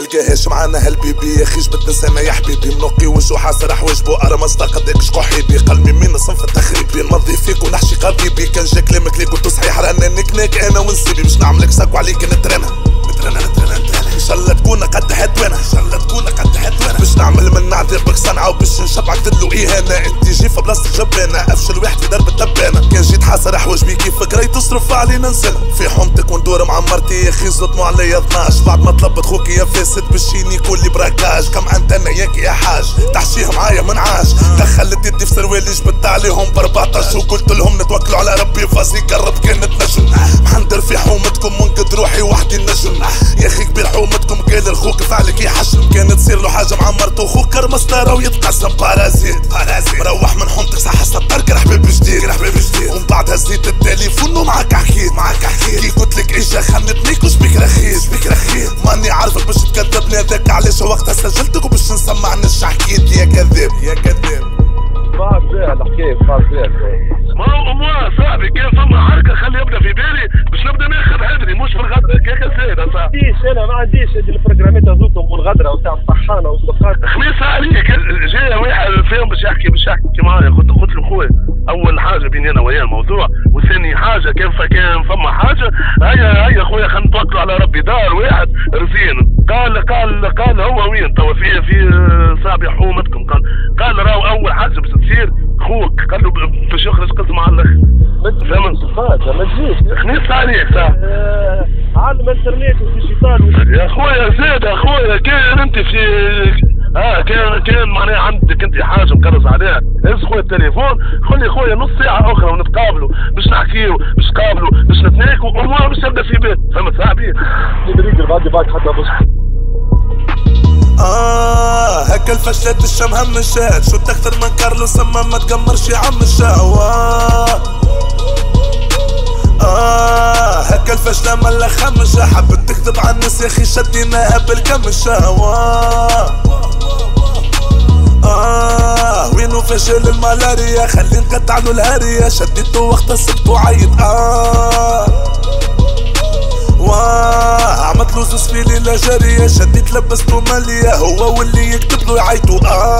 ملقاهاش معانا هالبيبي يا اخي جبت نسانا يا حبيبي منقي وجو حاسر حواجبو ارمز قدك شقو حبيبي قلبي من صنف التخريبي نمضي فيك ونحشي قريبي كان جا كلامك ليك قلت صحيح رانا نكناك انا ونسيبي باش نعملك ساك وعليك نترنا ان شاء الله تكون قد حدوانا باش نعمل من عذابك صنعه وباش نشبعك دلو اهانه انت جي في بلاصتك جبانه افشل واحد في درب التبانه كان جيت حاسر حواجبي كيف قراي تصرف علينا نسنه في حومتك وندور مع مرتي يا اخي ظلموا عليا 12 بعد ما طلبت خوك يا فاسد باش ينيكوا لي براكاج كم انت انا ياك يا حاج تحشيها معايا من عاش دخلت يدي في سروالي جبت عليهم ب 14 وقلت لهم نتوكلوا على ربي فاسي قرب كانت نجم محندر في حومتكم ونقد روحي وحدي النجم يا اخي كبير حومتكم قال الخوك فعلك يحشم كانت تصير له حاجه مع مرته خوك كرمسطاره ويتقسم بارازيت مروح من حومتك صح الطرق حبيب جديد ومن بعد هزيت التليفون ومعاك حكيت كي قلت لك عيشه خنتنيك وش بيك رخيص ماني عارفك باش تكذبني هذاك علاش وقتها سجلتك وباش نسمعني اش حكيت يا كذاب فاهم فيها الحكايه ما صاحبي كان فما حركه خلي يبدا في بالي باش نبدا ناخذ حذري مش في الغدره كيك زيد صاحبي انا ما عنديش البروجرامات هذوكم والغدره وتاع الطحانه والسقاط خميس عليك جاي واحد فيهم باش يحكي معايا قلت له خويا اول حاجه بيني انا وياه الموضوع وثاني حاجه كان فما حاجه هيا خويا خلينا نتوكلوا على ربي دار واحد رزين قال هو وين توا في صاحبي حومتكم قال راهو اول حاجه باش تصير خوك قال له باش يخرج قسم على الاخر فهمت صفات ما تجيش خنيس عليك صح عالم انترنت وفي شيطان يا خويا زاد يا خويا كان انت في كان معناها عندك انت حاجه مكرز عليها هز خويا التليفون قول لي خويا نص ساعه اخرى ونتقابلوا باش نحكيو باش نقابلوا باش نتناكوا والله باش يبدا في بيت فهمت صاحبي تدريج بعد حتى بص هكا الفشلات الشام هم الشهد شو اكثر من كارلوس اما ما تقمرش يا عم الشهوة هكا الفشلة ملا خمشة حبت تكذب على الناس يا اخي شديناها بالكمشة وينو فشل الملاريا خلي نقطع له الهارية شديته وقت السبت وعيط عملت له زوز في ليلة جارية شديت لبسته مالية هو واللي يكتب له يعيطوا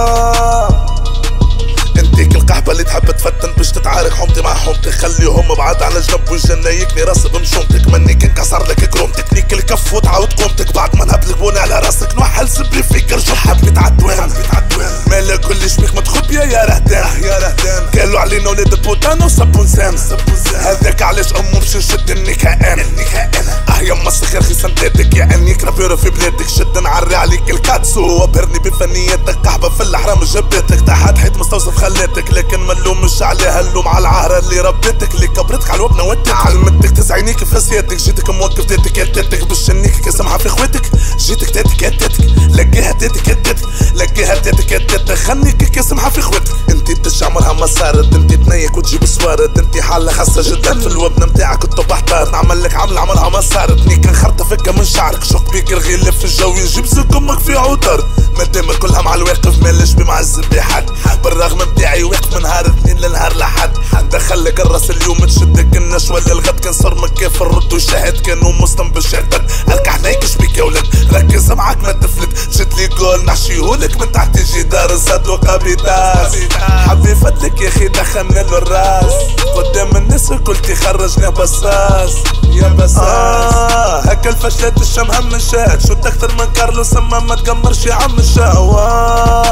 انتيك القحبة اللي تحب تفتن باش تتعارك حومتي مع حومتي خليهم بعاد على جنب والجنة يكني راسي بمشومتك مني كان كسر لك كرومتك نيك الكف وتعاود قومتك بعد ما نهبلك بوني على راسك نوحل سبري فيك رجل حبيت عدوان مالا كل شبيك متخبية يا رهدان قالوا علينا ولاد البوتان وصبوا نسان هذاك علاش امو باش نشد النكهان يما الصخير خي سنداتك يا اني كرافيرو في بلادك شد نعري عليك الكاتسو وبهرني بفنياتك قحبه في الحرام جبتك تحت حيط مستوصف خلاتك لكن ما نلومش عليها اللوم على العهره اللي ربيتك اللي كبرتك على الوبنه ودتك علمتك تزعينيك في راسياتك جيتك موقف تاتك يا تاتك باش نيك سامحه في خواتك جيتك تاتك يا تاتك لقيها تاتك يا تاتك لقيها تاتك يا تاتك خليك سامحه في خواتك انت تدش عمرها ما صارت انت تنيك وتجيب سوارد انت حاله خاصه جدا في الوبنه نتاعك كنت بحتار نعمل لك عمل عمرها ما صارت كان خرطة فكة من شعرك شوق بيك الغي لف في الجو يجيب سك امك في عطر مادام كلها مع الواقف مالش بمعز بحد بالرغم متاعي واقف من نهار اثنين لنهار لحد دخلك الراس اليوم تشدك النش ولا الغد كان صار مكاف الرد وشاهد كانوا مسلم بالشهدك الكع عليك شبيك يا ولد ركز معاك ما تفلت شد لي جول نحشيهولك من تحت جدار الزاد وقابيتاس حبي فدلك يا اخي دخلنا له الراس قدام الناس الكل تخرجنا بصاص يا بصاص هكا الفشلات الشام هم الشهد شو اكثر من كارلوس اما ما تقمرش يا عم الشهوة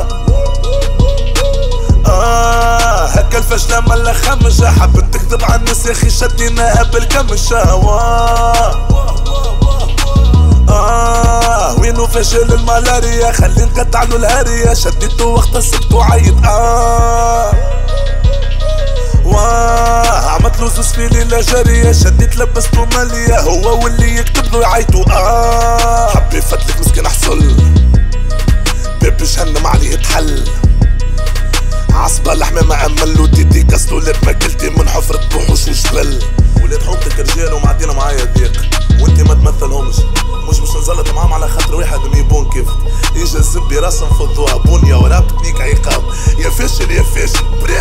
هكا الفشلة ملا خمشة حبت تكذب على الناس يا اخي شديناها بالكمشة وينو فشل الملاريا خلي نقطع له الهارية شديته وقت السبت وعيط عملت له زوز في ليلة جارية شديت لبسته مالية هو واللي يكتب له يعيطوا حبي يفتلك مسكين حصل باب جهنم عليه يتحل عصبة الحمامة امل وديدي كسلو ولاد ماكلتي من حفرة بوحوش وجبل ولاد حومتك رجال ومعدينا معايا ضيق وانت ما تمثلهمش مش باش نزلط معاهم على خاطر واحد ميبون كيفك يجي الزبي راسهم في الضوء بنية ورابط نيك عقاب يا فاشل